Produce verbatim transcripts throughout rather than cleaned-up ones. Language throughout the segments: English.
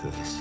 to this.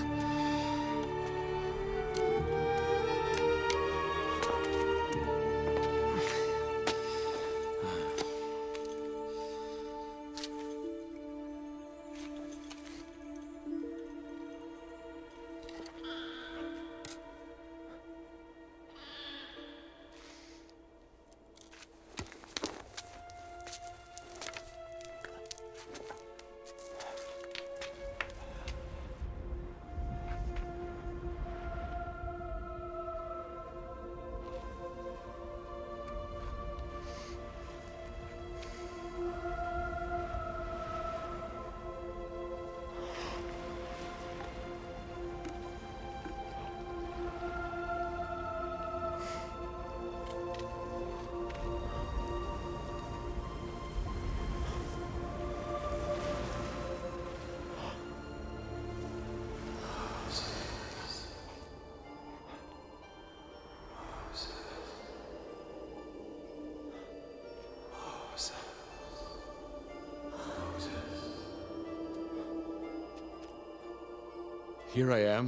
Here I am.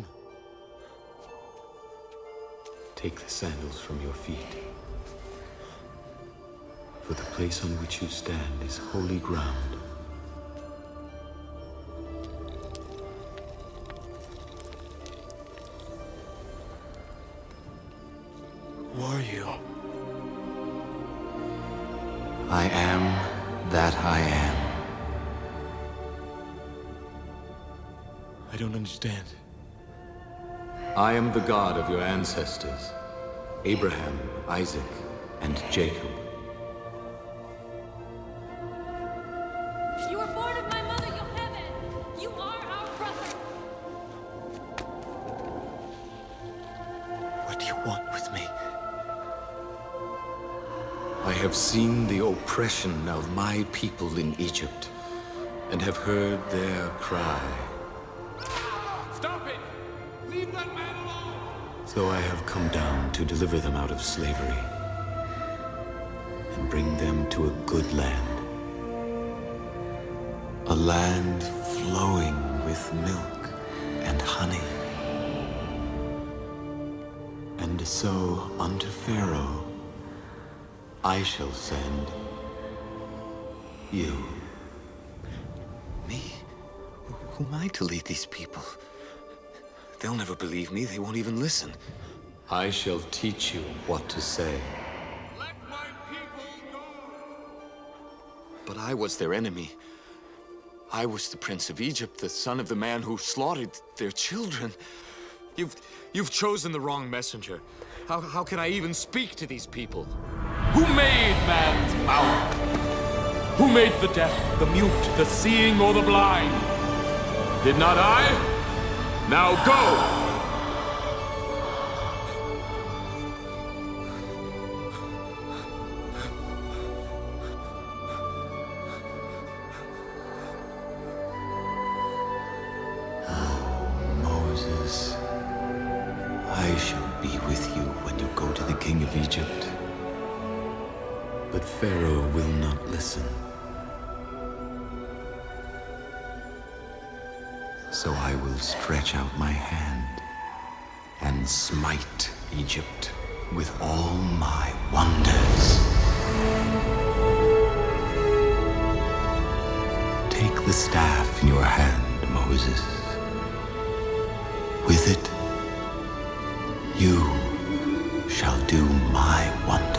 Take the sandals from your feet. For the place on which you stand is holy ground. Who are you? I am that I am. I don't understand. I am the God of your ancestors, Abraham, Isaac, and Jacob. You were born of my mother, Yocheved. You are our brother. What do you want with me? I have seen the oppression of my people in Egypt, and have heard their cry. Stop it! Leave that man alone! So I have come down to deliver them out of slavery, and bring them to a good land. A land flowing with milk and honey. And so unto Pharaoh I shall send you. Me? Who am I to lead these people? They'll never believe me. They won't even listen. I shall teach you what to say. Let my people go! But I was their enemy. I was the prince of Egypt, the son of the man who slaughtered their children. You've... you've chosen the wrong messenger. How, how can I even speak to these people? Who made man's mouth? Who made the deaf, the mute, the seeing, or the blind? Did not I? Now go! Moses, I shall be with you when you go to the king of Egypt. But Pharaoh will not listen. So I will stretch out my hand and smite Egypt with all my wonders. Take the staff in your hand, Moses. With it, you shall do my wonders.